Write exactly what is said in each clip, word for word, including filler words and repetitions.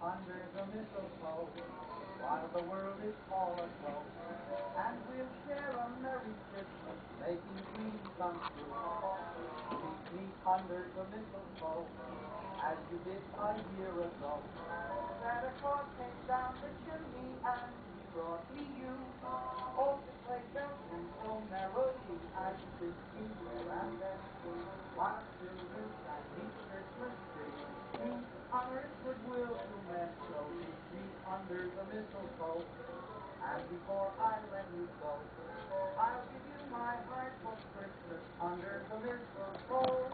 under the mistletoe, while the world is all aglow. And we'll share a merry Christmas, making dreams come true. Meet me under the mistletoe, as you did a year ago. Santa Claus came down the chimney and he brought me you. All the sleigh bells ring so merrily as you did here and then. While children sang neath the Christmas tree, peace on earth, goodwill to men. So meet me under the mistletoe, and before I let you go, I'll give you my heart for Christmas under the mistletoe.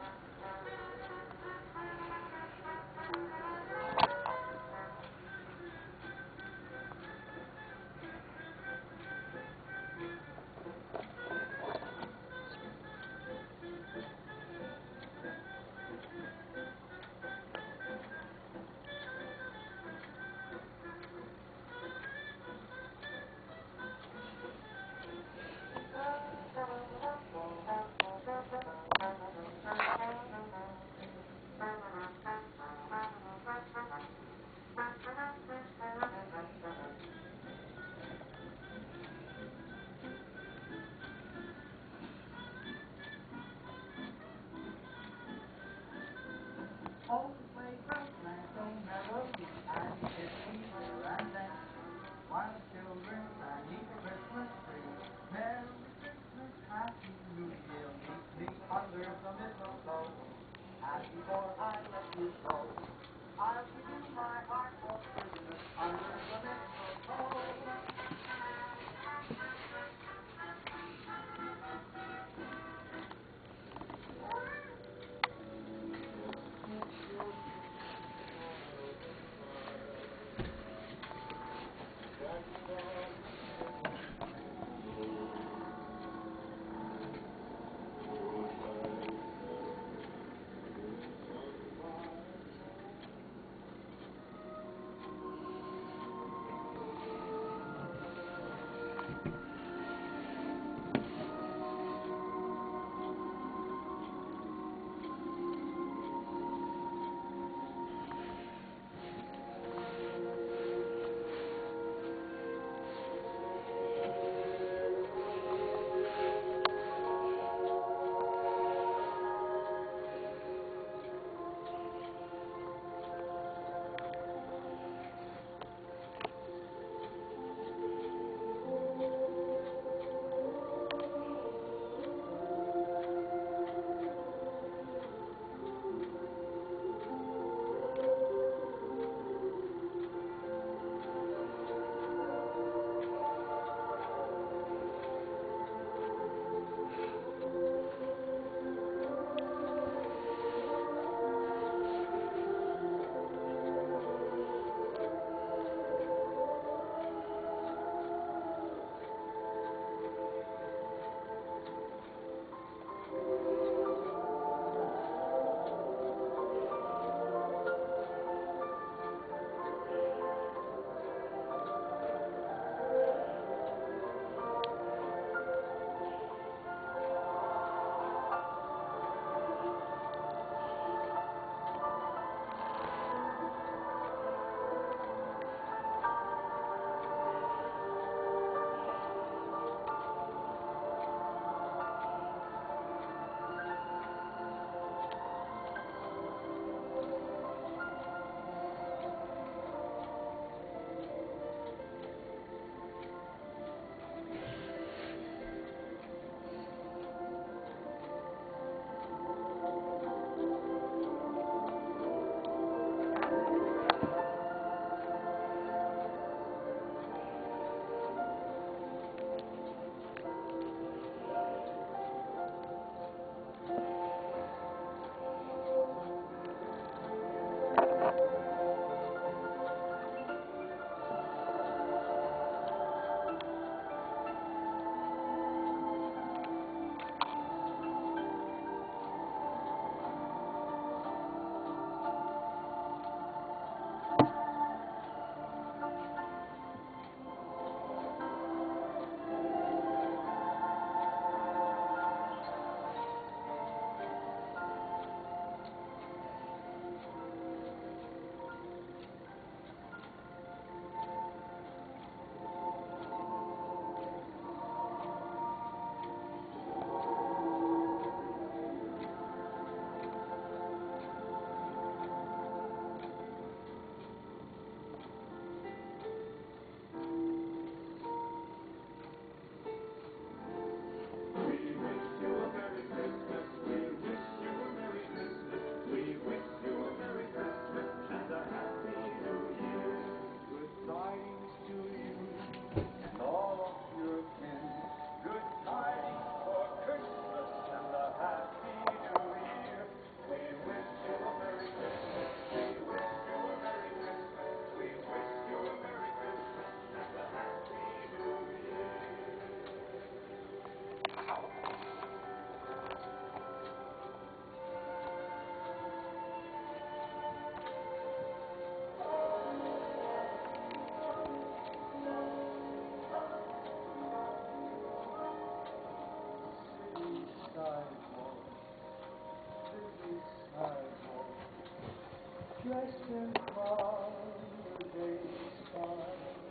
All the sleigh bells rang so merrily as you did here and then, while the children sang neath the Christmas tree. Merry Christmas, Happy New Year, meet me under the mistletoe, and before I let you go, I'll give you my heart for Christmas under the mistletoe. in clouds the day sky.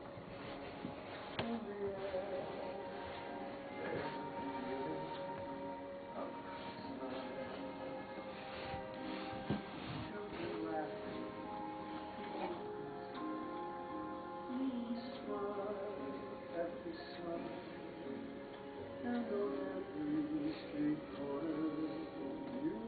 In the air, there's a feeling of Christmas. Children laughing, people dancing. We smile at the sun, and on every street corner you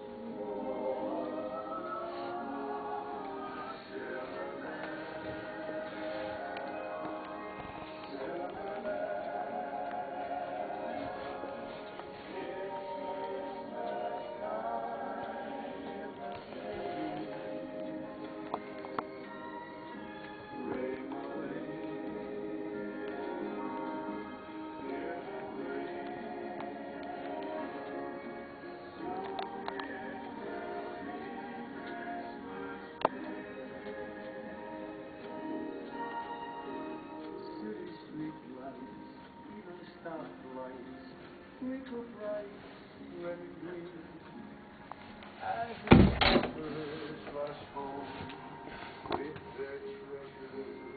stoplights twinkle bright red and green as the shoppers rush home with their treasures.